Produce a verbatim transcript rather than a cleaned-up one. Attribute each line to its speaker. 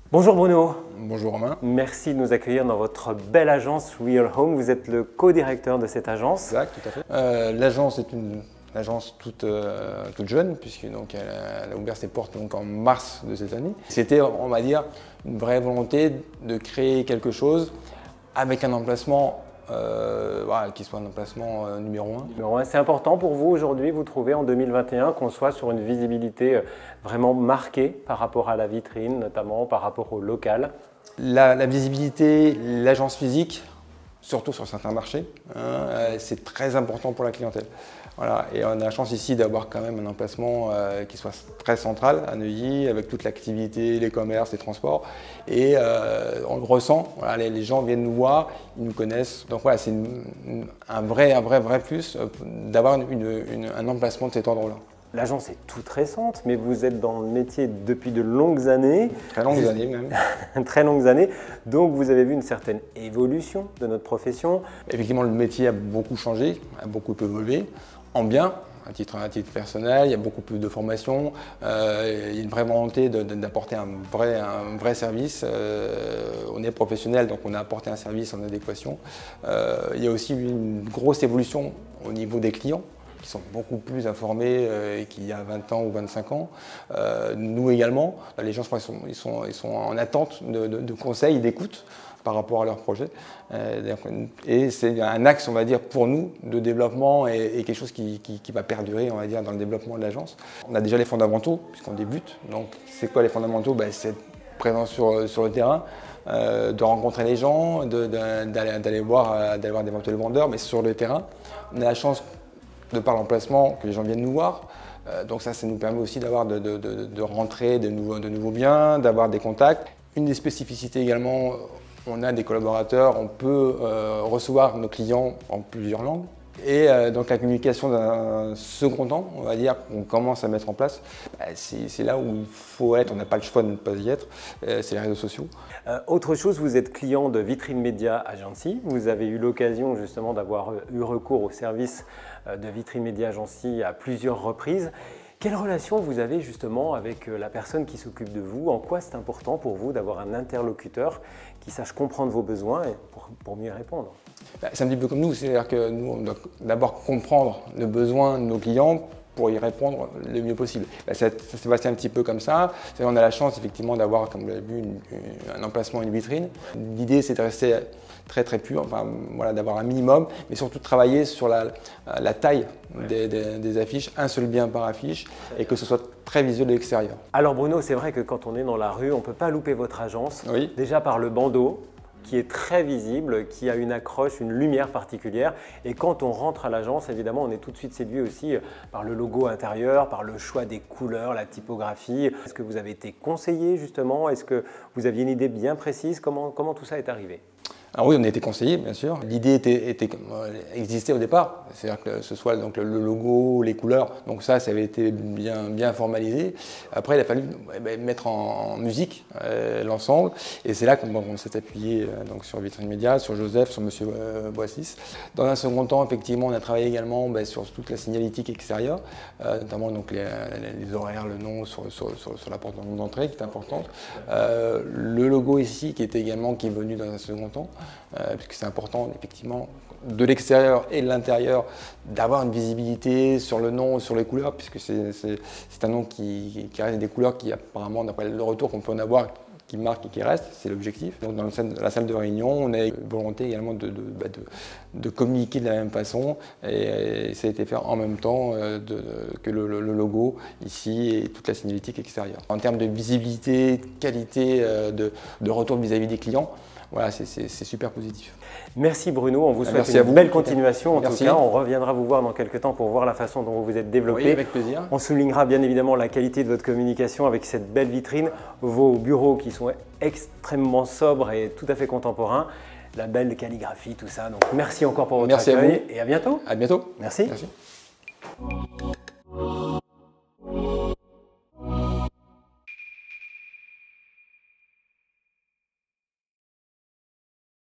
Speaker 1: Bonjour Bruno.
Speaker 2: Bonjour Romain.
Speaker 1: Merci de nous accueillir dans votre belle agence Real Home. Vous êtes le co-directeur de cette agence.
Speaker 2: Exact, tout à fait. Euh, l'agence est une agence toute, euh, toute jeune, puisque donc, elle, a, elle a ouvert ses portes donc, en mars de cette année. C'était, on va dire, une vraie volonté de créer quelque chose avec un emplacement euh, voilà, qui soit un emplacement euh, numéro un.
Speaker 1: Numéro un, c'est important pour vous aujourd'hui, vous trouvez en deux mille vingt et un qu'on soit sur une visibilité vraiment marquée par rapport à la vitrine, notamment par rapport au local.
Speaker 2: La, la visibilité, l'agence physique, surtout sur certains marchés, hein, c'est très important pour la clientèle. Voilà. Et on a la chance ici d'avoir quand même un emplacement euh, qui soit très central à Neuilly, avec toute l'activité, les commerces, les transports. Et euh, on le ressent, voilà, les, les gens viennent nous voir, ils nous connaissent. Donc voilà, c'est un vrai, un vrai, vrai plus d'avoir une, une, un emplacement de cet ordre-là.
Speaker 1: L'agence est toute récente, mais vous êtes dans le métier depuis de longues années.
Speaker 2: Très longues années même.
Speaker 1: Très longues années. Donc vous avez vu une certaine évolution de notre profession.
Speaker 2: Effectivement, le métier a beaucoup changé, a beaucoup évolué, en bien. À titre, à titre personnel, il y a beaucoup plus de formation, euh, il y a une vraie volonté d'apporter un vrai, un vrai service. Euh, on est professionnel, donc on a apporté un service en adéquation. Euh, il y a aussi une grosse évolution au niveau des clients, qui sont beaucoup plus informés euh, qu'il y a vingt ans ou vingt-cinq ans. Euh, nous également, les gens je crois, ils, sont, ils, sont, ils sont en attente de, de, de conseils, d'écoute par rapport à leur projet. Euh, et c'est un axe, on va dire, pour nous de développement et, et quelque chose qui, qui, qui va perdurer, on va dire, dans le développement de l'agence. On a déjà les fondamentaux, puisqu'on débute. Donc, c'est quoi les fondamentaux? Ben, c'est être présent sur, sur le terrain, euh, de rencontrer les gens, d'aller voir, d'aller voir d'éventuels vendeurs, mais sur le terrain. On a la chance, de par l'emplacement, que les gens viennent nous voir. Euh, donc ça, ça nous permet aussi d'avoir de, de, de, de rentrer de nouveaux, de nouveaux biens, d'avoir des contacts. Une des spécificités également, on a des collaborateurs, on peut euh, recevoir nos clients en plusieurs langues. Et euh, donc la communication d'un second temps, on va dire, qu'on commence à mettre en place, bah, c'est là où il faut être, on n'a pas le choix de ne pas y être, euh, c'est les réseaux sociaux.
Speaker 1: Euh, autre chose, vous êtes client de Vitrine Media Agency, vous avez eu l'occasion justement d'avoir eu recours au service de Vitrine Media Agency à plusieurs reprises. Quelle relation vous avez justement avec la personne qui s'occupe de vous? En quoi c'est important pour vous d'avoir un interlocuteur qui sache comprendre vos besoins et pour, pour mieux répondre?
Speaker 2: C'est un petit peu comme nous, c'est-à-dire que nous, on doit d'abord comprendre le besoin de nos clients pour y répondre le mieux possible. Ça, ça s'est passé un petit peu comme ça. On a la chance effectivement d'avoir, comme vous l'avez vu, une, une, un emplacement, une vitrine. L'idée, c'est de rester très très pur, enfin, voilà, d'avoir un minimum, mais surtout de travailler sur la, la taille des, des, des affiches, un seul bien par affiche, et que ce soit très visuel de l'extérieur.
Speaker 1: Alors Bruno, c'est vrai que quand on est dans la rue, on ne peut pas louper votre agence,
Speaker 2: oui.
Speaker 1: Déjà par le bandeau, qui est très visible, qui a une accroche, une lumière particulière. Et quand on rentre à l'agence, évidemment, on est tout de suite séduit aussi par le logo intérieur, par le choix des couleurs, la typographie. Est-ce que vous avez été conseillé justement? Est-ce que vous aviez une idée bien précise? Comment, comment tout ça est arrivé?
Speaker 2: Alors oui, on a été conseillé, bien sûr. L'idée était, était, existait au départ, c'est-à-dire que ce soit donc, le logo, les couleurs, donc ça, ça avait été bien, bien formalisé. Après, il a fallu mettre en, en musique euh, l'ensemble, et c'est là qu'on on s'est appuyé euh, donc, sur Vitrine Media, sur Joseph, sur Monsieur euh, Boissis. Dans un second temps, effectivement, on a travaillé également bah, sur toute la signalétique extérieure, euh, notamment donc, les, les horaires, le nom sur, sur, sur, sur la porte d'entrée, qui est importante. Euh, le logo ici, qui était également qui est venu dans un second temps. Euh, puisque c'est important effectivement de l'extérieur et de l'intérieur d'avoir une visibilité sur le nom, sur les couleurs, puisque c'est un nom qui, qui reste des couleurs qui apparemment, d'après le retour qu'on peut en avoir, qui marque et qui reste, c'est l'objectif. Donc dans la salle, la salle de réunion, on a volonté également de, de, bah de, de communiquer de la même façon, et, et ça a été fait en même temps euh, de, que le, le, le logo ici et toute la signalétique extérieure. En termes de visibilité, qualité, euh, de, de retour vis-à-vis des clients, voilà, c'est super positif.
Speaker 1: Merci Bruno, on vous souhaite
Speaker 2: Merci
Speaker 1: une
Speaker 2: vous.
Speaker 1: belle continuation. En
Speaker 2: Merci.
Speaker 1: tout cas, on reviendra vous voir dans quelques temps pour voir la façon dont vous vous êtes développé.
Speaker 2: Oui, avec plaisir.
Speaker 1: On soulignera bien évidemment la qualité de votre communication avec cette belle vitrine, vos bureaux qui sont extrêmement sobres et tout à fait contemporains, la belle calligraphie, tout ça. Donc merci encore pour votre
Speaker 2: merci
Speaker 1: accueil
Speaker 2: à vous.
Speaker 1: Et à bientôt.
Speaker 2: À bientôt.
Speaker 1: Merci.
Speaker 2: Merci.